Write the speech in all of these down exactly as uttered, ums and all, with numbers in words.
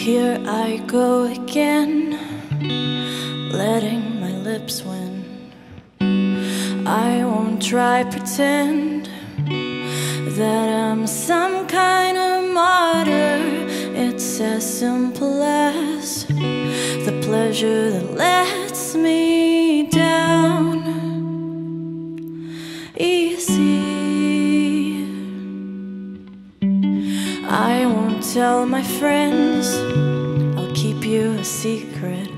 Here I go again, letting my lips win. I won't try pretend that I'm some kind of martyr. It's as simple as the pleasure that lets me down easy. I won't tell my friends, I'll keep you a secret.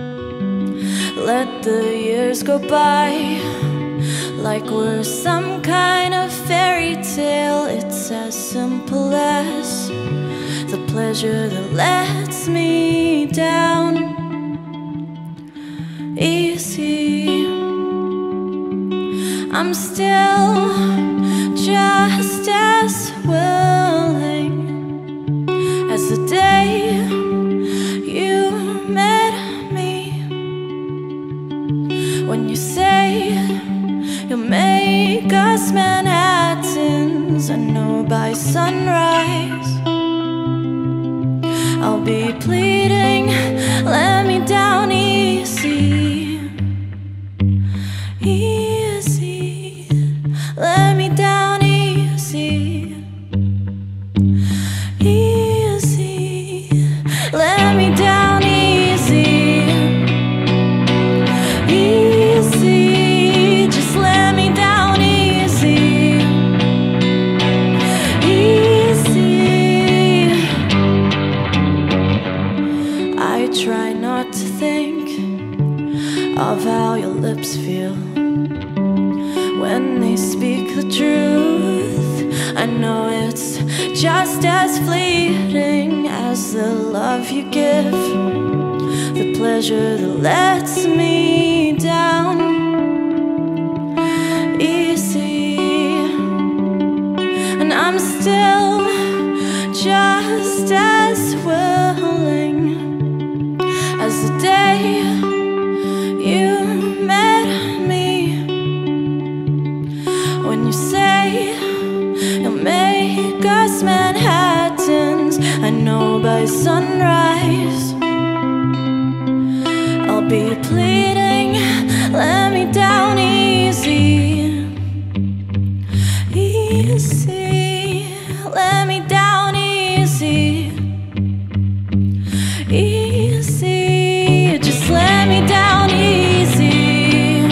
Let the years go by like we're some kind of fairy tale. It's as simple as the pleasure that lets me down easy. I'm still just as willing as the day you met me. When you say you'll make us Manhattans, I know by sunrise I'll be pleading, let me down easy, easy, let me down easy, easy, let me down easy, easy, just let me down easy, easy. I try not to think of how your lips feel when they speak the truth. I know it's just as fleeting as the love you give, the pleasure that lets me down easy. And I'm still just as willing as the day you met me. When you say you'll make us Manhattans, I know by sunrise I'll be pleading, let me down easy, easy, let me down easy, easy, just let me down easy,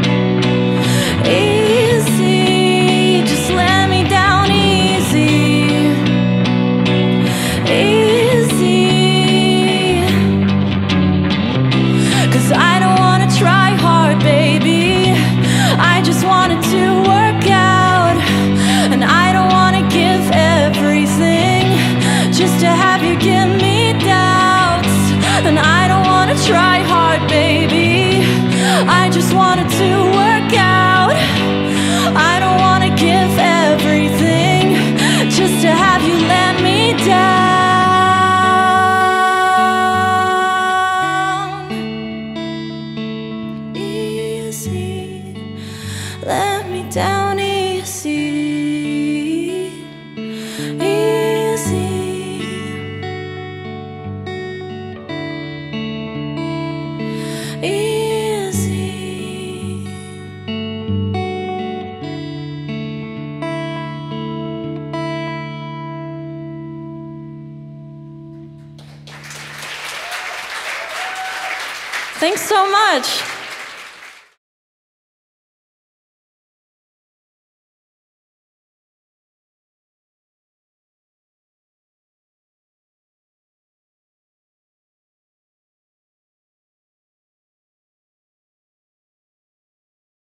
easy, just let me down easy, easy. 'Cause I don't wanna try hard, baby, I just want it to work out. And I don't wanna give everything just to have you give me doubts. And I don't wanna try hard, baby, I just want it to work out. I don't wanna give everything just to have you let me down easy, let me down easy, easy, easy. Thanks so much.